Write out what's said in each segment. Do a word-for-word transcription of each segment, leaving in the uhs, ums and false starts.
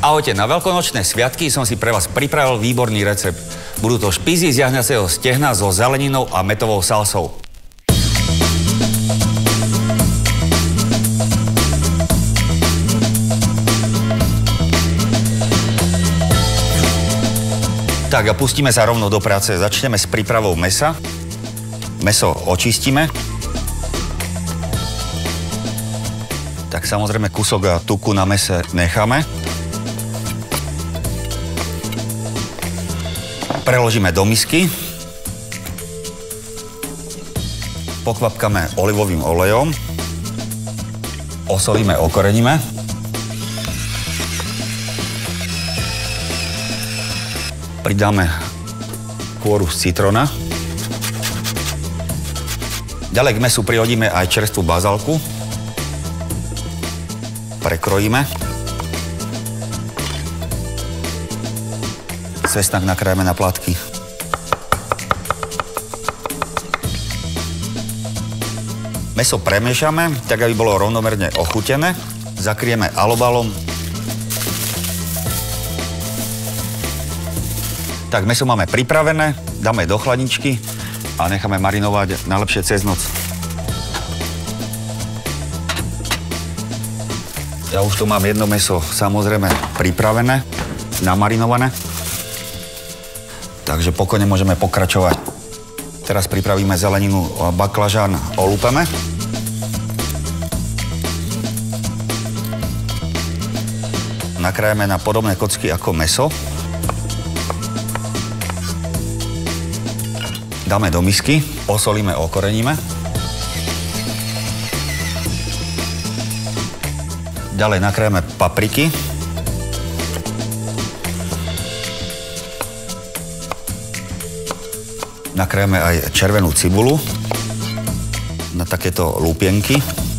Ahojte, na veľkonočné sviatky som si pre vás pripravil výborný recept. Budú to špízy z jahňacieho stehna so zeleninou a mätovou salsou. Tak a pustíme sa rovno do práce. Začneme s prípravou mäsa. Mäso očistíme. Tak samozrejme kúsok tuku na mäse necháme. Preložíme do misky. Pokvapkáme olivovým olejom. Osolíme, okoreníme. Pridáme kôru z citrona. Ďalej k mäsu prihodíme aj čerstvú bazálku. Prekrojíme. Cesnak nakrájame na plátky. Mäso premiešame, tak aby bolo rovnomerne ochutené. Zakrieme alobalom. Tak mäso máme pripravené, dáme do chladničky a necháme marinovať najlepšie cez noc. Ja už tu mám jedno mäso samozrejme pripravené, namarinované. Takže pokojne môžeme pokračovať. Teraz pripravíme zeleninu, baklažán olúpeme. Nakrájame na podobné kocky ako mäso. Dáme do misky, osolíme, okoreníme. Ďalej nakrájame papriky. Nakrájame aj červenú cibulu na takéto lúpienky.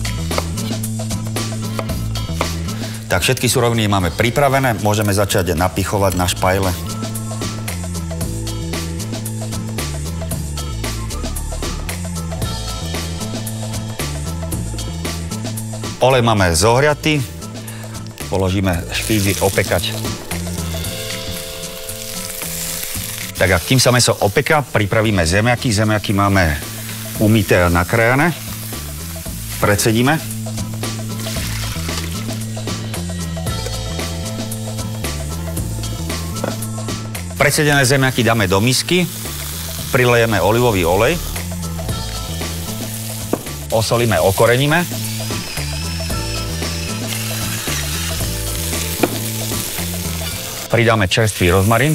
Tak všetky suroviny máme pripravené, môžeme začať napichovať na špajle. Olej máme zohriatý, položíme špízy opekať. Tak a kým sa mäso opeká, pripravíme zemiaky. Zemiaky máme umyté a nakrájané. Precedíme. Precedené zemiaky dáme do misky. Prilejeme olivový olej. Osolíme, okoreníme. Pridáme čerstvý rozmarín.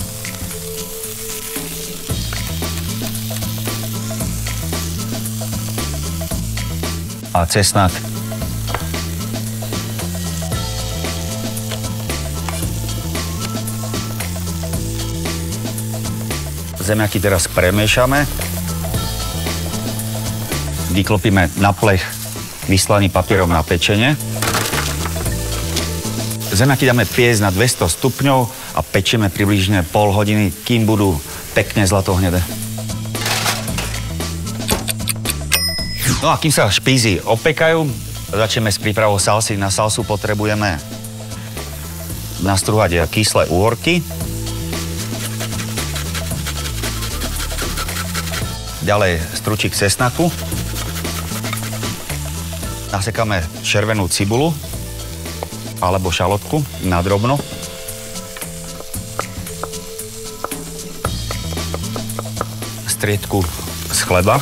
A cesnak. Zemiaky teraz premiešame. Vyklopíme na plech vyslaný papierom na pečenie. Zemiaky dáme piecť na dvesto stupňov a pečieme približne pol hodiny, kým budú pekne zlatohnedé. No a kým sa špízy opekajú, začneme s prípravou salsy. Na salsu potrebujeme nastruhať kyslé uhorky. Ďalej stručík cesnaku. Nasekáme červenú cibulu alebo šalotku na drobno. Striedku z chleba.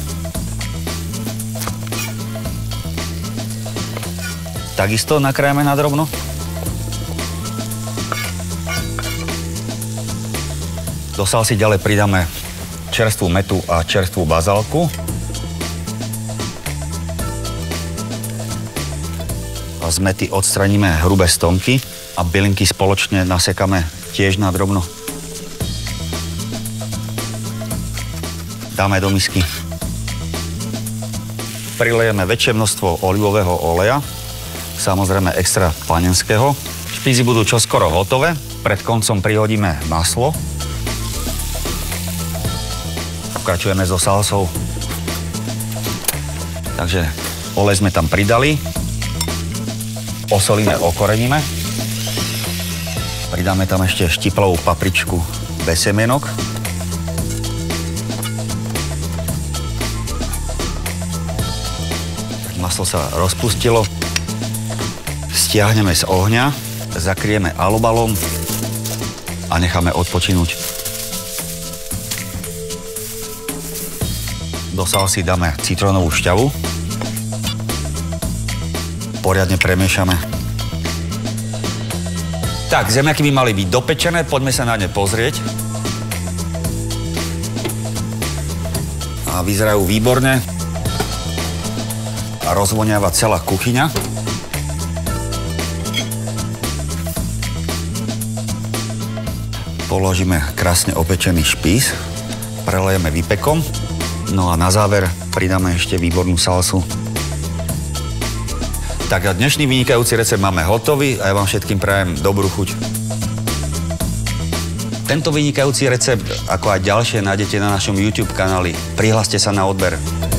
Takisto nakrájame na drobno. Do salsy ďalej pridáme čerstvú mätu a čerstvú bazálku. A z mäty odstraníme hrubé stonky a bylinky spoločne nasekáme tiež na drobno. Dáme do misky. Prilejeme väčšie množstvo olivového oleja. Samozrejme extra panenského. Špízy budú čoskoro hotové. Pred koncom prihodíme maslo. Pokračujeme so salsou. Takže olej sme tam pridali. Osolíme, okoreníme. Pridáme tam ešte štiplovú papričku bez semienok. Maslo sa rozpustilo. Stiahneme z ohňa, zakrieme alubalom a necháme odpočinúť. Do salsy dáme citrónovú šťavu. Poriadne premiešame. Tak, zemiaky by mali byť dopečené, poďme sa na ne pozrieť. A vyzerajú výborne. A rozvoniava celá kuchyňa. Položíme krásne opečený špís, prelejeme výpekom, no a na záver pridáme ešte výbornú salsu. Tak a dnešný vynikajúci recept máme hotový a ja vám všetkým prajem dobrú chuť. Tento vynikajúci recept, ako aj ďalšie, nájdete na našom YouTube kanáli. Prihláste sa na odber.